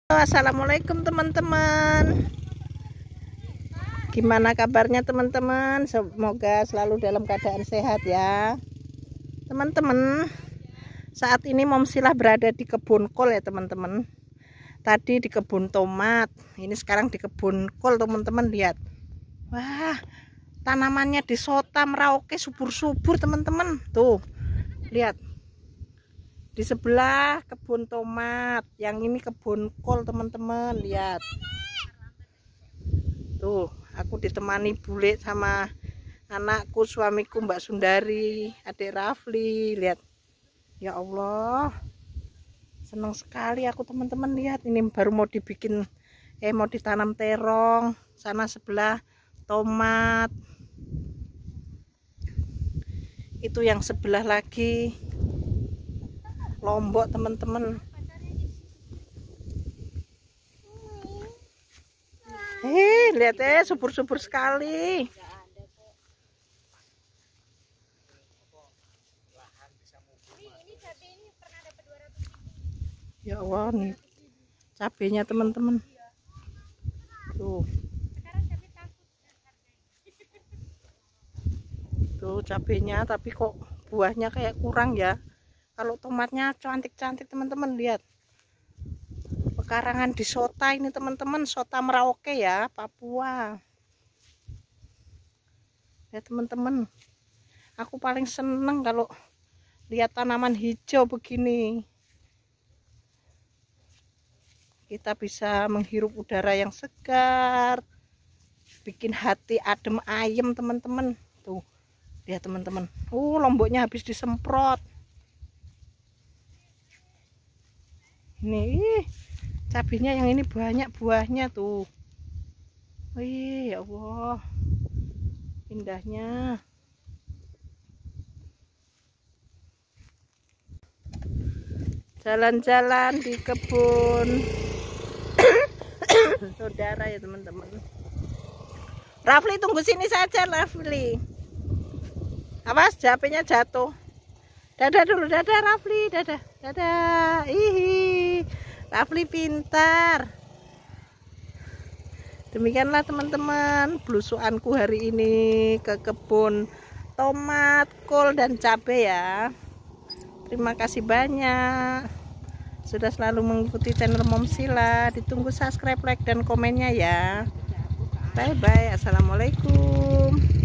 Assalamualaikum teman-teman. Gimana kabarnya teman-teman? Semoga selalu dalam keadaan sehat ya teman-teman. Saat ini Momsilah berada di kebun kol ya teman-teman. Tadi di kebun tomat, ini sekarang di kebun kol teman-teman. Lihat, wah, tanamannya di Sota Merauke subur-subur teman-teman. Tuh, lihat. Di sebelah kebun tomat, yang ini kebun kol teman-teman. Lihat tuh, aku ditemani bule sama anakku, suamiku Mbak Sundari, adik Rafli. Lihat, ya Allah, senang sekali aku teman-teman. Lihat, ini baru mau dibikin mau ditanam terong. Sana sebelah tomat, itu yang sebelah lagi lombok teman-teman. Lihat subur-subur sekali. Ya Allah, nih cabenya teman-teman. Tuh. Tuh cabenya, tapi kok buahnya kayak kurang ya. Kalau tomatnya cantik-cantik teman-teman. Lihat, pekarangan di Sota ini teman-teman, Sota Merauke ya, Papua. Ya teman-teman, aku paling seneng kalau lihat tanaman hijau begini. Kita bisa menghirup udara yang segar, bikin hati adem ayem teman-teman. Tuh, lihat teman-teman. Lomboknya habis disemprot. Ini cabenya yang ini banyak buahnya tuh. Wih, ya Allah, indahnya. Jalan-jalan di kebun saudara ya teman-teman. Rafli tunggu sini saja Rafli. Awas HP-nya jatuh. Dadah dulu, dadah Rafli, dadah, dadah. Ihi, Rafli pintar. Demikianlah teman-teman belusuanku hari ini ke kebun tomat, kol, dan cabai ya. Terima kasih banyak sudah selalu mengikuti channel Momsilah. Ditunggu subscribe, like, dan komennya ya. Bye bye. Assalamualaikum.